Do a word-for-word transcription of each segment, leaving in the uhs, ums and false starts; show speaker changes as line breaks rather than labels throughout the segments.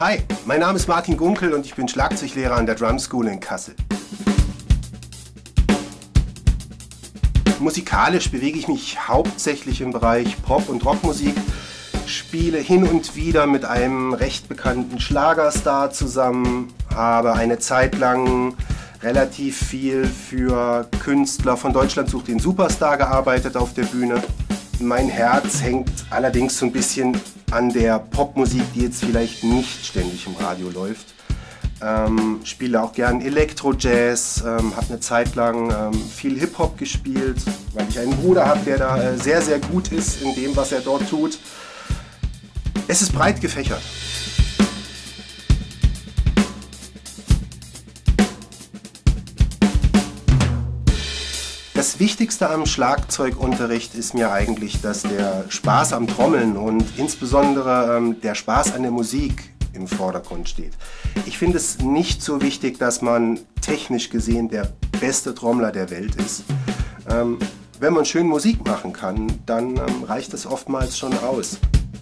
Hi, mein Name ist Martin Gunkel und ich bin Schlagzeuglehrer an der Drum School in Kassel. Musikalisch bewege ich mich hauptsächlich im Bereich Pop- und Rockmusik, spiele hin und wieder mit einem recht bekannten Schlagerstar zusammen, habe eine Zeit lang relativ viel für Künstler von Deutschland sucht den Superstar gearbeitet auf der Bühne. Mein Herz hängt allerdings so ein bisschen an der Popmusik, die jetzt vielleicht nicht ständig im Radio läuft. Ähm, spiele auch gern Elektro-Jazz, ähm, habe eine Zeit lang ähm, viel Hip-Hop gespielt, weil ich einen Bruder habe, der da äh, sehr, sehr gut ist in dem, was er dort tut. Es ist breit gefächert. Das Wichtigste am Schlagzeugunterricht ist mir eigentlich, dass der Spaß am Trommeln und insbesondere ähm, der Spaß an der Musik im Vordergrund steht. Ich finde es nicht so wichtig, dass man technisch gesehen der beste Trommler der Welt ist. Ähm, wenn man schön Musik machen kann, dann ähm, reicht es oftmals schon aus.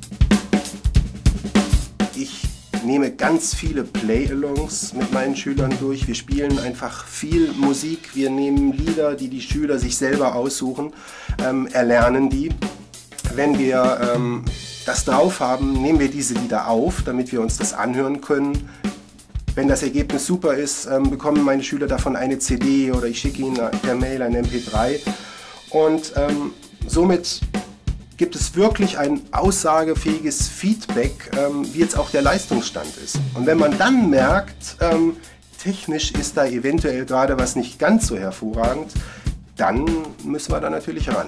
Ich nehme ganz viele Play-Alongs mit meinen Schülern durch. Wir spielen einfach viel Musik. Wir nehmen Lieder, die die Schüler sich selber aussuchen, ähm, erlernen die. Wenn wir ähm, das drauf haben, nehmen wir diese Lieder auf, damit wir uns das anhören können. Wenn das Ergebnis super ist, ähm, bekommen meine Schüler davon eine C D oder ich schicke ihnen per Mail ein M P drei. Und ähm, somit gibt es wirklich ein aussagefähiges Feedback, ähm, wie jetzt auch der Leistungsstand ist. Und wenn man dann merkt, ähm, technisch ist da eventuell gerade was nicht ganz so hervorragend, dann müssen wir da natürlich ran.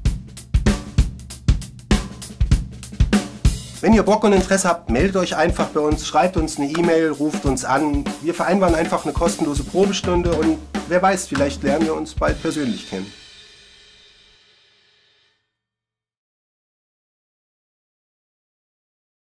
Wenn ihr Bock und Interesse habt, meldet euch einfach bei uns, schreibt uns eine E-Mail, ruft uns an. Wir vereinbaren einfach eine kostenlose Probestunde und wer weiß, vielleicht lernen wir uns bald persönlich kennen.